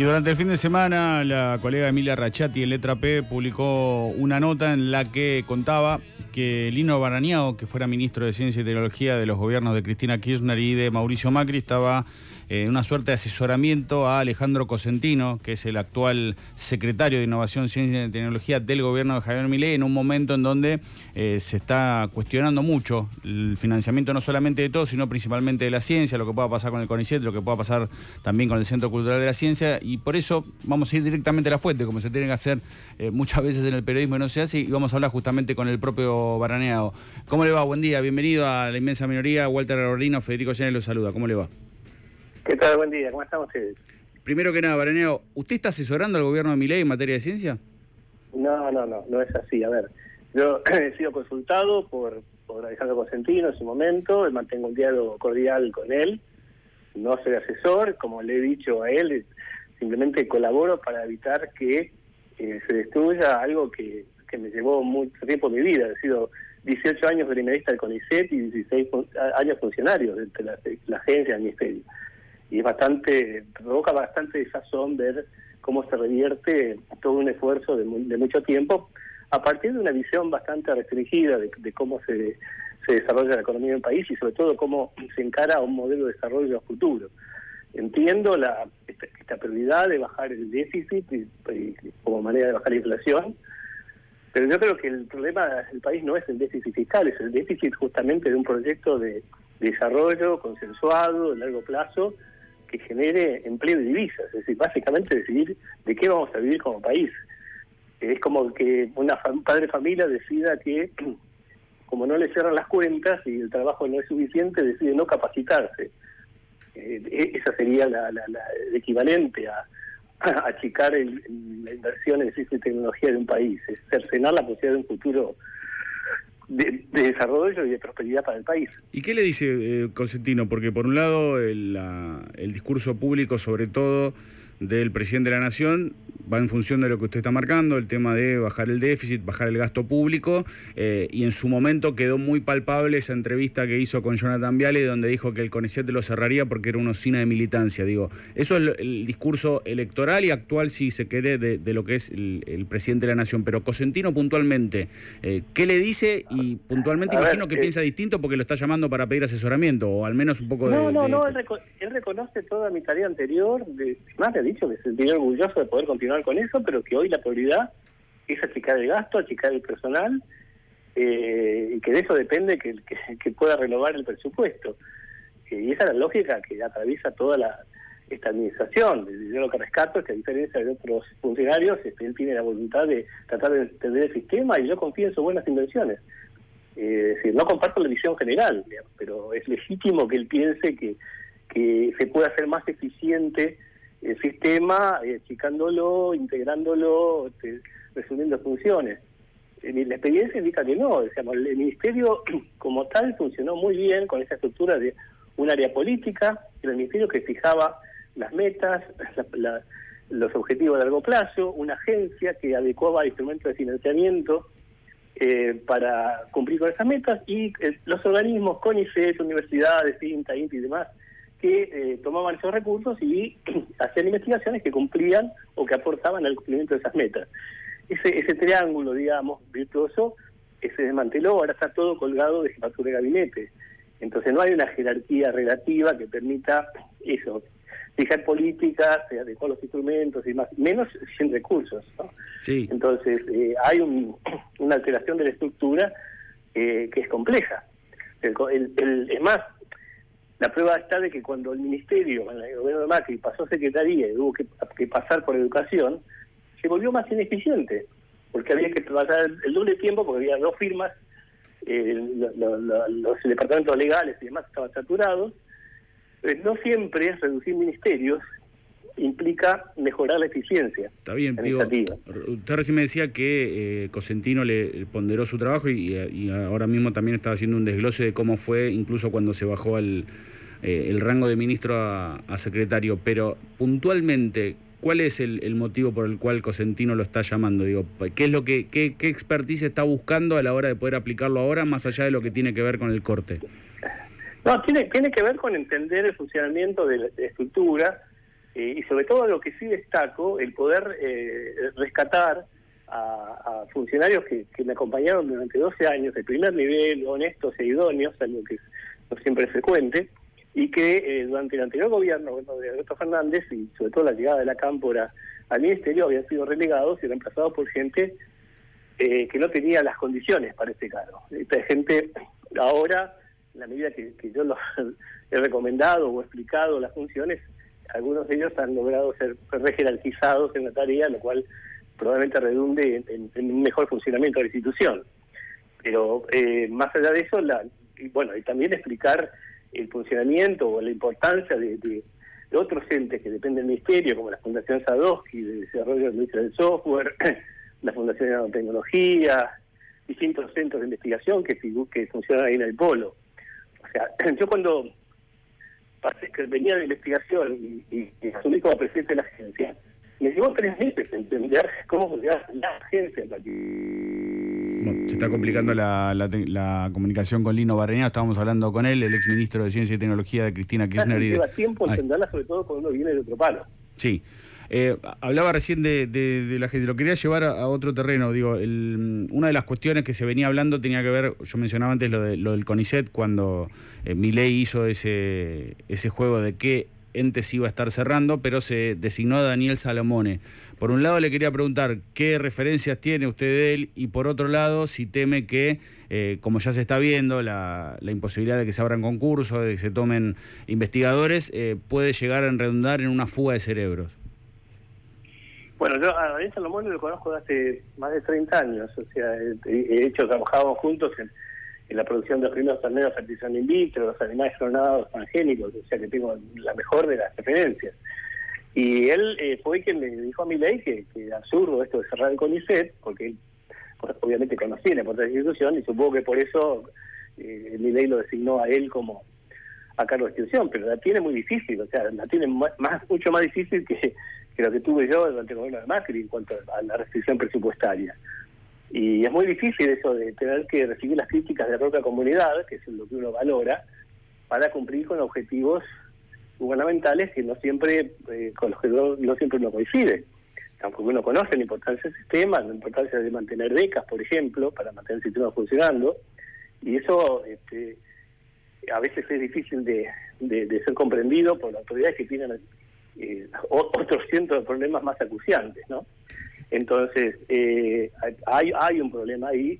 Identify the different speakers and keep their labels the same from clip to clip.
Speaker 1: Y durante el fin de semana, la colega Emilia Racciati en Letra P publicó una nota en la que contaba que Lino Barañao, que fuera ministro de Ciencia y Tecnología de los gobiernos de Cristina Kirchner y de Mauricio Macri, estaba en una suerte de asesoramiento a Alejandro Cosentino, que es el actual secretario de Innovación, Ciencia y Tecnología del gobierno de Javier Milei, en un momento en donde se está cuestionando mucho el financiamiento no solamente de todo, sino principalmente de la ciencia, lo que pueda pasar con el CONICET, lo que pueda pasar también con el Centro Cultural de la Ciencia, y por eso vamos a ir directamente a la fuente, como se tiene que hacer muchas veces en el periodismo y no se hace, y vamos a hablar justamente con el propio Barañao. ¿Cómo le va? Buen día, bienvenido a La Inmensa Minoría. Walter Arorino, Federico Llanes lo saluda. ¿Cómo le va?
Speaker 2: ¿Qué tal? Buen día, ¿cómo están ustedes?
Speaker 1: Primero que nada, Barañao, ¿usted está asesorando al gobierno de Milei en materia de ciencia?
Speaker 2: No es así. A ver, yo he sido consultado por Alejandro Cosentino en su momento, mantengo un diálogo cordial con él, no soy asesor, como le he dicho a él, simplemente colaboro para evitar que se destruya algo que me llevó mucho tiempo de mi vida. He sido 18 años brigadista del CONICET y 16 años funcionario de la agencia del ministerio. Y provoca bastante desazón ver cómo se revierte todo un esfuerzo de mucho tiempo a partir de una visión bastante restringida de cómo se desarrolla la economía de un país y sobre todo cómo se encara a un modelo de desarrollo futuro. Entiendo esta prioridad de bajar el déficit y como manera de bajar la inflación, pero yo creo que el problema del país no es el déficit fiscal, es el déficit justamente de un proyecto de desarrollo consensuado, de largo plazo, que genere empleo y divisas, es decir, básicamente decidir de qué vamos a vivir como país. Es como que un padre de familia decida que, como no le cierran las cuentas y el trabajo no es suficiente, decide no capacitarse. Esa sería el equivalente a achicar la inversión en ciencia y tecnología de un país, es cercenar la posibilidad de un futuro de desarrollo y de prosperidad para el país.
Speaker 1: ¿Y qué le dice Cosentino? Porque por un lado el discurso público, sobre todo del presidente de la Nación, va en función de lo que usted está marcando, el tema de bajar el déficit, bajar el gasto público, y en su momento quedó muy palpable esa entrevista que hizo con Jonathan Viale, donde dijo que el CONICET lo cerraría porque era una usina de militancia. Digo, eso es el discurso electoral y actual, si se quiere, de lo que es el presidente de la Nación. Pero Cosentino puntualmente, ¿qué le dice? Y puntualmente imagino que piensa distinto porque lo está llamando para pedir asesoramiento, o al menos un poco
Speaker 2: él reconoce toda mi tarea anterior, más me ha dicho que se sentiría orgulloso de poder continuar con eso, pero que hoy la prioridad es achicar el gasto, achicar el personal, y que de eso depende que pueda renovar el presupuesto. Y esa es la lógica que atraviesa toda esta administración. Yo lo que rescato es que, a diferencia de otros funcionarios, él tiene la voluntad de tratar de entender el sistema y yo confío en sus buenas inversiones. Es decir, no comparto la visión general, digamos, pero es legítimo que él piense que se puede hacer más eficiente el sistema, achicándolo, integrándolo, resumiendo funciones. La experiencia indica que no, digamos, el ministerio como tal funcionó muy bien con esa estructura de un área política, el ministerio que fijaba las metas, los objetivos a largo plazo, una agencia que adecuaba instrumentos de financiamiento para cumplir con esas metas, y los organismos, CONICET, universidades, INTA, INTI y demás, que tomaban esos recursos y hacían investigaciones que cumplían o que aportaban al cumplimiento de esas metas. Ese triángulo, digamos, virtuoso, se desmanteló, ahora está todo colgado de jefatura de gabinete. Entonces no hay una jerarquía relativa que permita eso, fijar políticas, adecuar los instrumentos y más, menos sin recursos, ¿no?
Speaker 1: Sí.
Speaker 2: Entonces hay una alteración de la estructura que es compleja. Es más, la prueba está de que cuando el ministerio, en el gobierno de Macri, pasó a secretaría y hubo que pasar por educación, se volvió más ineficiente, porque había que pasar el doble tiempo, porque había 2 firmas, los departamentos legales y demás estaban saturados. No siempre reducir ministerios implica mejorar la eficiencia.
Speaker 1: Está bien, digo, usted recién me decía que Cosentino le ponderó su trabajo y ahora mismo también estaba haciendo un desglose de cómo fue incluso cuando se bajó el rango de ministro a secretario, pero puntualmente, ¿cuál es el motivo por el cual Cosentino lo está llamando? Digo, ¿qué es qué expertise está buscando a la hora de poder aplicarlo ahora, más allá de lo que tiene que ver con el corte?
Speaker 2: No, tiene que ver con entender el funcionamiento de la estructura, Y sobre todo lo que sí destaco, el poder rescatar a funcionarios que me acompañaron durante 12 años, de primer nivel, honestos e idóneos, algo que no siempre es frecuente, y que durante el anterior gobierno de Alberto Fernández, y sobre todo la llegada de la Cámpora al ministerio, habían sido relegados y reemplazados por gente que no tenía las condiciones para ese cargo. Esta gente ahora, en la medida que yo los he recomendado o explicado las funciones, algunos de ellos han logrado ser rejerarquizados en la tarea, lo cual probablemente redunde en un mejor funcionamiento de la institución. Pero más allá de eso, y también explicar el funcionamiento o la importancia de otros entes que dependen del Ministerio, como la Fundación Sadowski de Desarrollo de la Industria del Software, la Fundación de Nanotecnología, distintos centros de investigación que funcionan ahí en el polo. O sea, yo cuando que venía de investigación y asumí como presidente de la agencia, me llevó 3 meses entender cómo funcionaba la agencia.
Speaker 1: Bueno, se está complicando la comunicación con Lino Barreñao. Estábamos hablando con él, el exministro de Ciencia y Tecnología de Cristina Kirchner.
Speaker 2: Lleva tiempo entenderla, sobre todo cuando uno viene de otro palo.
Speaker 1: Sí. Hablaba recién de la gente, lo quería llevar a otro terreno. Digo, una de las cuestiones que se venía hablando tenía que ver, yo mencionaba antes lo del CONICET, cuando Milei hizo ese juego de qué entes iba a estar cerrando, pero se designó a Daniel Salomone. Por un lado le quería preguntar qué referencias tiene usted de él, y por otro lado si teme que, como ya se está viendo, la imposibilidad de que se abran concursos, de que se tomen investigadores, puede llegar a redundar en una fuga de cerebros.
Speaker 2: Bueno, yo a Daniel Salomone lo conozco desde hace más de 30 años, o sea, trabajábamos juntos en la producción de los primeros torneos de fertilización in vitro, los animales clonados transgénicos, o sea que tengo la mejor de las referencias. Y él fue quien me dijo a Milei que era absurdo esto de cerrar el CONICET, porque él obviamente conocía la importancia de la institución, y supongo que por eso Milei lo designó a él como a cargo de la institución, pero la tiene muy difícil, o sea, la tiene mucho más difícil que lo que tuve yo durante el gobierno de Macri en cuanto a la restricción presupuestaria. Y es muy difícil eso de tener que recibir las críticas de la propia comunidad, que es lo que uno valora, para cumplir con objetivos gubernamentales que no siempre con los que no siempre uno coincide. Aunque uno conoce la importancia del sistema, la importancia de mantener becas, por ejemplo, para mantener el sistema funcionando, y eso a veces es difícil de ser comprendido por las autoridades que tienen otros cientos de problemas más acuciantes, ¿no? Entonces, hay un problema ahí,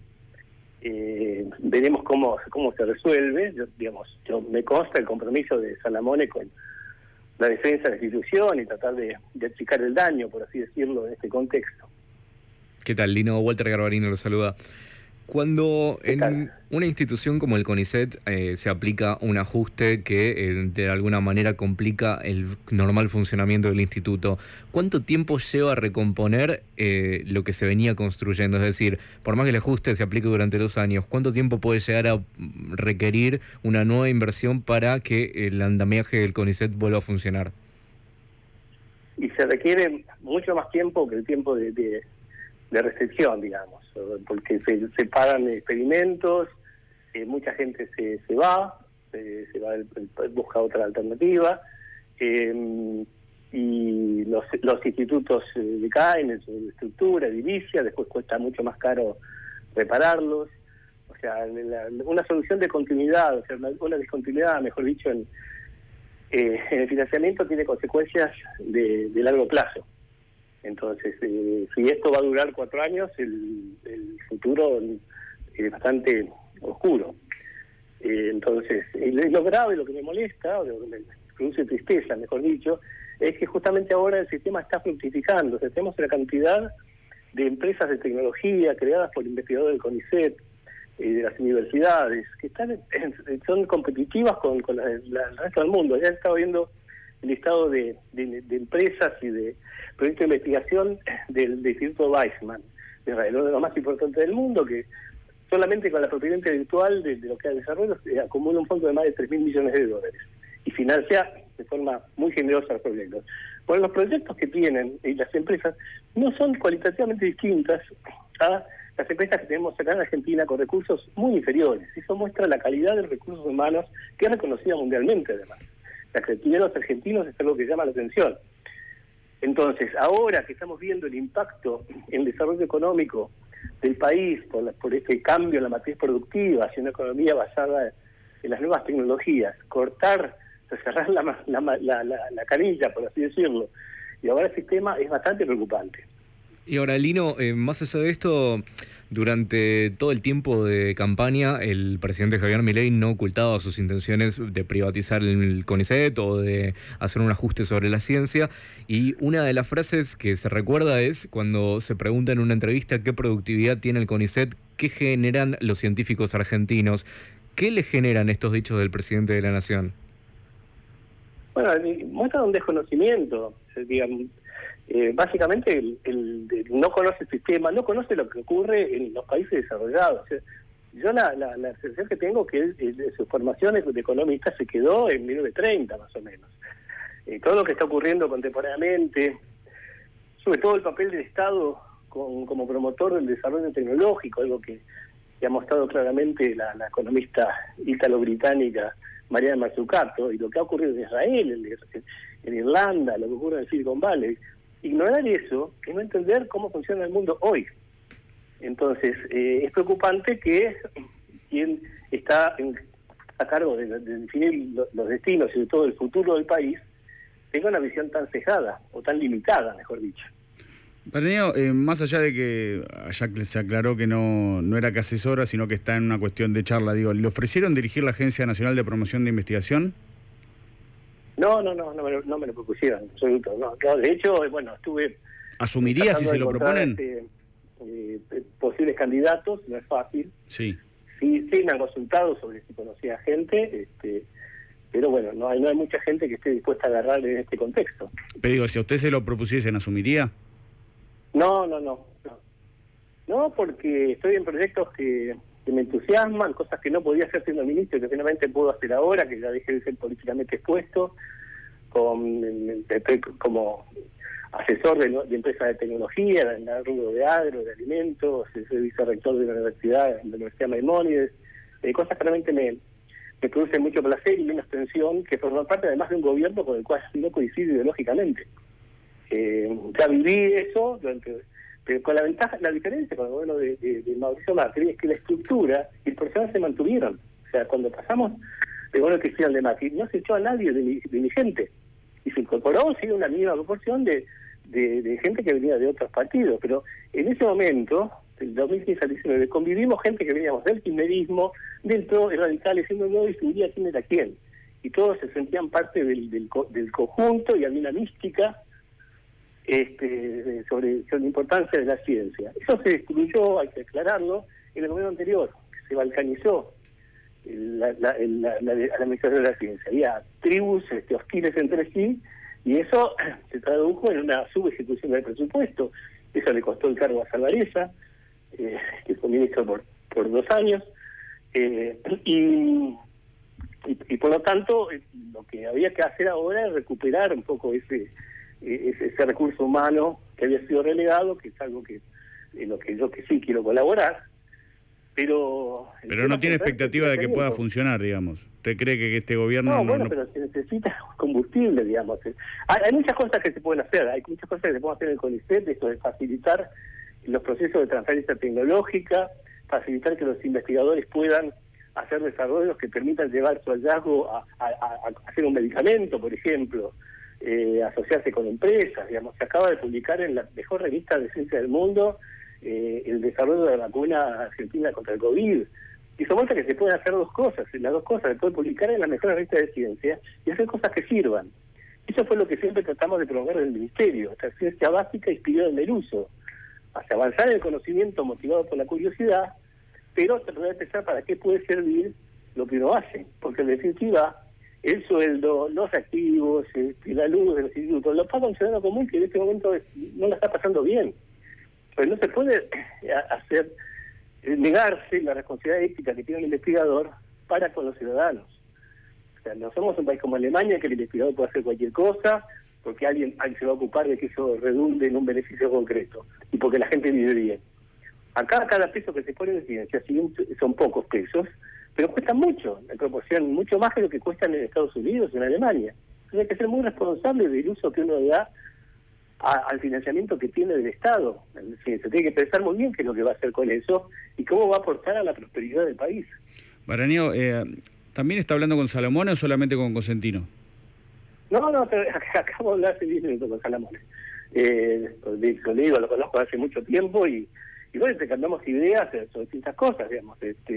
Speaker 2: veremos cómo se resuelve. Yo me consta el compromiso de Salomone con la defensa de la institución y tratar de achicar el daño, por así decirlo, en este contexto.
Speaker 3: ¿Qué tal, Lino? Walter Garbarino lo saluda. Cuando en una institución como el CONICET se aplica un ajuste que de alguna manera complica el normal funcionamiento del instituto, ¿cuánto tiempo lleva a recomponer lo que se venía construyendo? Es decir, por más que el ajuste se aplique durante 2 años, ¿cuánto tiempo puede llegar a requerir una nueva inversión para que el andamiaje del CONICET vuelva a funcionar?
Speaker 2: Y se requiere mucho más tiempo que el tiempo de restricción, digamos, porque se pagan experimentos, mucha gente se va, busca otra alternativa, y los institutos decaen en su estructura, edilicia, después cuesta mucho más caro repararlos. O sea, una solución de continuidad, o sea, una discontinuidad, mejor dicho, en el financiamiento tiene consecuencias de largo plazo. Entonces, si esto va a durar 4 años, el futuro es bastante oscuro. Entonces, lo grave, lo que me molesta, o lo que me produce tristeza, mejor dicho, es que justamente ahora el sistema está fructificando. O sea, tenemos una cantidad de empresas de tecnología creadas por investigadores del CONICET, de las universidades, que son competitivas con el resto del mundo. Ya he estado viendo el listado de empresas y de proyectos de investigación del Instituto Weizmann de Israel, uno de los más importantes del mundo, que solamente con la propiedad intelectual de lo que ha desarrollado acumula un fondo de más de $3.000 millones y financia de forma muy generosa los proyectos. Bueno, los proyectos que tienen las empresas no son cualitativamente distintas a las empresas que tenemos acá en Argentina con recursos muy inferiores. Eso muestra la calidad de los recursos humanos, que es reconocida mundialmente además. La creatividad de los argentinos es algo que llama la atención. Entonces, ahora que estamos viendo el impacto en el desarrollo económico del país por este cambio en la matriz productiva hacia una economía basada en las nuevas tecnologías, cerrar la canilla, por así decirlo, y ahora ese tema es bastante preocupante.
Speaker 3: Y ahora, Lino, más allá de esto, durante todo el tiempo de campaña, el presidente Javier Milei no ocultaba sus intenciones de privatizar el CONICET o de hacer un ajuste sobre la ciencia. Y una de las frases que se recuerda es cuando se pregunta en una entrevista qué productividad tiene el CONICET, qué generan los científicos argentinos. ¿Qué le generan estos dichos del presidente de la Nación?
Speaker 2: Bueno, muestra un desconocimiento, digamos. Básicamente no conoce el sistema, no conoce lo que ocurre en los países desarrollados. O sea, yo la sensación que tengo que su formación de economista se quedó en 1930 más o menos. Todo lo que está ocurriendo contemporáneamente, sobre todo el papel del Estado como promotor del desarrollo tecnológico, algo que ha mostrado claramente la economista ítalo-británica Mariana Mazzucato, y lo que ha ocurrido en Israel, en Irlanda, lo que ocurre en Silicon Valley. Ignorar eso es no entender cómo funciona el mundo hoy. Entonces, es preocupante que quien está a cargo de definir los destinos y sobre todo el futuro del país tenga una visión tan cejada, o tan limitada, mejor dicho.
Speaker 1: Barañao, más allá de que allá se aclaró que no era que asesora, sino que está en una cuestión de charla, digo, ¿le ofrecieron dirigir la Agencia Nacional de Promoción de Investigación?
Speaker 2: No me lo propusieron, en absoluto. No, de hecho, bueno, estuve...
Speaker 1: ¿Asumiría si se lo proponen?
Speaker 2: Posibles candidatos, no es fácil.
Speaker 1: Sí.
Speaker 2: Sí, me han consultado sobre si conocía gente, pero bueno, no hay mucha gente que esté dispuesta a agarrar en este contexto.
Speaker 1: Pero digo, si a usted se lo propusiesen, ¿asumiría?
Speaker 2: No, porque estoy en proyectos que me entusiasman, cosas que no podía hacer siendo ministro, que finalmente puedo hacer ahora, que ya dejé de ser políticamente expuesto, estoy como asesor de empresas de tecnología, en el rubro de agro, de alimentos, soy vicerrector de la Universidad Maimónides, cosas que realmente me producen mucho placer y menos tensión, que forman parte además de un gobierno con el cual no coincido ideológicamente. Ya viví eso pero con la diferencia con el gobierno de Mauricio Macri es que la estructura y el personal se mantuvieron. O sea, cuando pasamos del gobierno cristiano de Macri, no se echó a nadie de mi gente. Y se incorporó, sí, una mínima proporción de gente que venía de otros partidos. Pero en ese momento, del 2015 al 2019, convivimos gente que veníamos del kirchnerismo, del PRO, de radicales, y no distinguía quién era quién. Y todos se sentían parte del conjunto y había una mística sobre la importancia de la ciencia. Eso se excluyó, hay que aclararlo, en el gobierno anterior, que se balcanizó la administración de la ciencia. Había tribus hostiles entre sí, y eso se tradujo en una subejecución del presupuesto. Eso le costó el cargo a Salvarezza, que fue ministro por 2 años, y por lo tanto lo que había que hacer ahora es recuperar un poco ese recurso humano que había sido relegado, que es algo en lo que yo que sí quiero colaborar, pero
Speaker 1: no tiene expectativa de que pueda funcionar, digamos. ¿Usted cree que este gobierno
Speaker 2: no? Pero se necesita combustible, digamos. Hay muchas cosas que se pueden hacer, hay muchas cosas que se pueden hacer en el CONICET, esto de facilitar los procesos de transferencia tecnológica, facilitar que los investigadores puedan hacer desarrollos que permitan llevar su hallazgo a hacer un medicamento, por ejemplo, asociarse con empresas, digamos. Se acaba de publicar en la mejor revista de ciencia del mundo el desarrollo de la vacuna argentina contra el COVID. Y eso muestra que se pueden hacer dos cosas. Las dos cosas se pueden publicar en la mejor revista de ciencia y hacer cosas que sirvan. Eso fue lo que siempre tratamos de promover en el Ministerio, esta ciencia básica inspirada en el uso. Hacia avanzar en el conocimiento motivado por la curiosidad, pero tratar de pensar para qué puede servir lo que uno hace. Porque en definitiva, el sueldo, los activos, la luz de los institutos, lo paga un ciudadano común que en este momento no la está pasando bien. Pues no se puede negarse la responsabilidad ética que tiene el investigador para con los ciudadanos. O sea, no somos un país como Alemania, que el investigador puede hacer cualquier cosa, porque alguien se va a ocupar de que eso redunde en un beneficio concreto, y porque la gente vive bien. Acá cada peso que se pone en ciencia, son pocos pesos, pero cuesta mucho, en proporción, mucho más que lo que cuestan en Estados Unidos o en Alemania. Entonces hay que ser muy responsable del uso que uno da al financiamiento que tiene del Estado. Es decir, se tiene que pensar muy bien qué es lo que va a hacer con eso y cómo va a aportar a la prosperidad del país.
Speaker 1: Barañao, ¿también está hablando con Salomone o solamente con Cosentino?
Speaker 2: No, acabo de hablar hace 10 minutos con Salomone. Lo digo, lo conozco hace mucho tiempo y bueno, intercambiamos ideas sobre distintas cosas, digamos.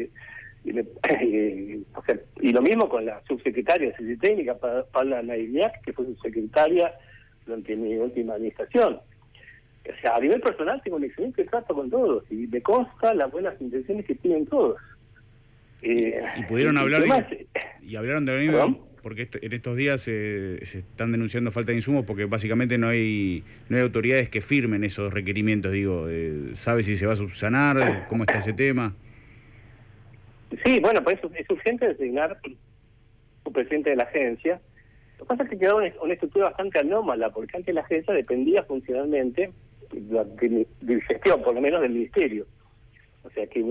Speaker 2: Y lo mismo con la subsecretaria de Ciencia Técnica, Paula Nailiak, que fue subsecretaria durante mi última administración. O sea, a nivel personal tengo un excelente trato con todos y me consta las buenas intenciones que tienen todos.
Speaker 1: ¿Y pudieron hablar y hablaron de lo mismo? Porque en estos días se están denunciando falta de insumos porque básicamente no hay autoridades que firmen esos requerimientos. Digo, ¿sabe si se va a subsanar? ¿Cómo está ese tema?
Speaker 2: Sí, bueno, pues es urgente designar un presidente de la agencia. Lo que pasa es que quedó una estructura bastante anómala, porque antes la agencia dependía funcionalmente de gestión, por lo menos del ministerio. O sea que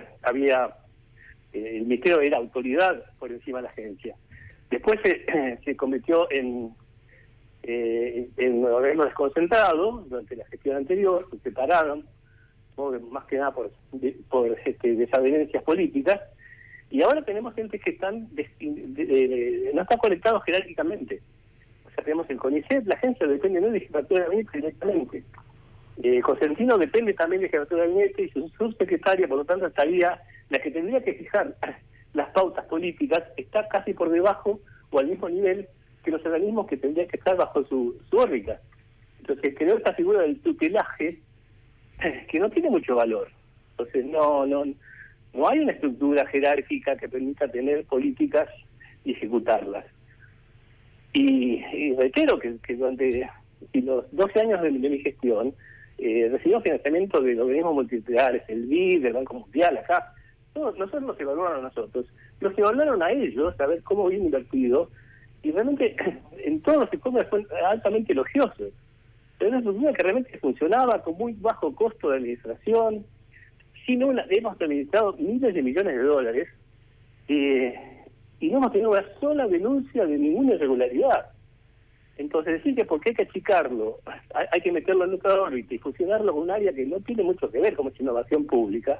Speaker 2: el ministerio era autoridad por encima de la agencia. Después se convirtió en un organismo desconcentrado durante la gestión anterior, se separaron, más que nada por desavenencias políticas, y ahora tenemos gente que no está conectados jerárquicamente. O sea, tenemos el CONICET, la agencia depende no de la jefatura de gabinete directamente. Cosentino depende también de la jefatura de gabinete y su subsecretaria, por lo tanto, estaría la que tendría que fijar las pautas políticas, está casi por debajo o al mismo nivel que los organismos que tendrían que estar bajo su órbita. Entonces, creó esta figura del tutelaje que no tiene mucho valor. Entonces, no hay una estructura jerárquica que permita tener políticas y ejecutarlas. Y reitero que durante los 12 años de mi gestión recibimos financiamiento de organismos multilaterales, el BID, el Banco Mundial, acá. Nosotros los evaluaron a nosotros, los evaluaron a ellos, a ver cómo bien invertido, y realmente en todos los informes fue altamente elogioso. Pero una estructura que realmente funcionaba con muy bajo costo de administración, hemos administrado miles de millones de dólares, y no hemos tenido una sola denuncia de ninguna irregularidad. Entonces decir que porque hay que achicarlo, hay que meterlo en otra órbita y fusionarlo con un área que no tiene mucho que ver, como es innovación pública,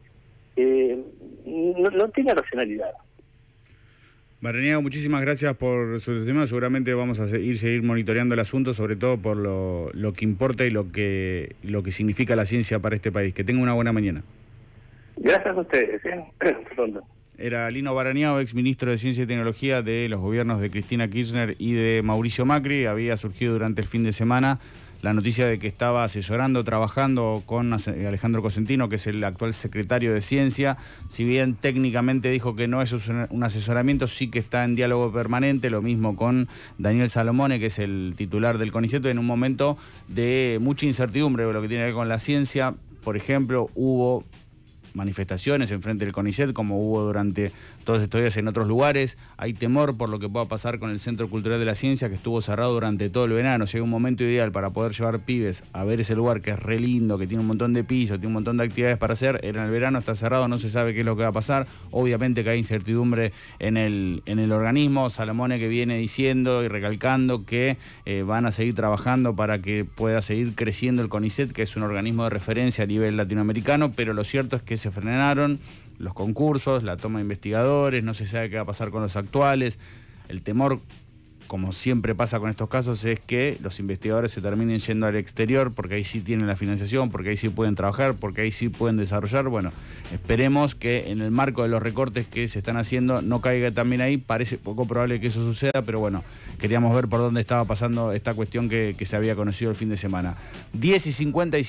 Speaker 2: no tiene racionalidad.
Speaker 1: Barañao, muchísimas gracias por su testimonio. Seguramente vamos a seguir monitoreando el asunto, sobre todo por lo que importa y lo que significa la ciencia para este país. Que tenga una buena mañana.
Speaker 2: Gracias a ustedes. Pronto.
Speaker 1: Era Lino Barañao, ex ministro de Ciencia y Tecnología de los gobiernos de Cristina Kirchner y de Mauricio Macri. Había surgido durante el fin de semana la noticia de que estaba asesorando, trabajando con Alejandro Cosentino, que es el actual secretario de Ciencia. Si bien técnicamente dijo que no es un asesoramiento, sí que está en diálogo permanente, lo mismo con Daniel Salomone, que es el titular del CONICET, en un momento de mucha incertidumbre de lo que tiene que ver con la ciencia. Por ejemplo, hubo manifestaciones enfrente del CONICET, como hubo durante todos estos días en otros lugares. Hay temor por lo que pueda pasar con el Centro Cultural de la Ciencia, que estuvo cerrado durante todo el verano. Si hay un momento ideal para poder llevar pibes a ver ese lugar, que es re lindo, que tiene un montón de pisos, tiene un montón de actividades para hacer, era en el verano, está cerrado, no se sabe qué es lo que va a pasar. Obviamente que hay incertidumbre en el organismo. Salomone, que viene diciendo y recalcando que van a seguir trabajando para que pueda seguir creciendo el CONICET, que es un organismo de referencia a nivel latinoamericano, pero lo cierto es que se frenaron los concursos, la toma de investigadores, no se sabe qué va a pasar con los actuales. El temor, como siempre pasa con estos casos, es que los investigadores se terminen yendo al exterior, porque ahí sí tienen la financiación, porque ahí sí pueden trabajar, porque ahí sí pueden desarrollar. Bueno, esperemos que en el marco de los recortes que se están haciendo no caiga también ahí. Parece poco probable que eso suceda, pero bueno, queríamos ver por dónde estaba pasando esta cuestión que se había conocido el fin de semana. 10:57.